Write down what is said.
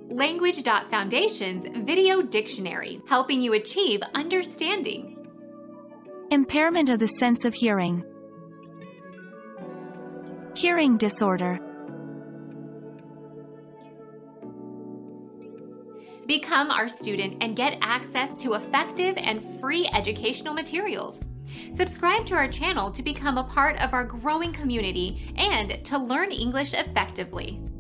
Language.Foundation's Video Dictionary, helping you achieve understanding. Impairment of the sense of hearing. Hearing disorder. Become our student and get access to effective and free educational materials. Subscribe to our channel to become a part of our growing community and to learn English effectively.